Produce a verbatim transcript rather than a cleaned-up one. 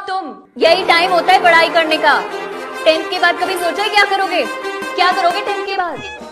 अब तुम। यही टाइम होता है पढ़ाई करने का। टेंथ के बाद कभी सोचा है क्या करोगे? क्या करोगे टेंथ के बाद?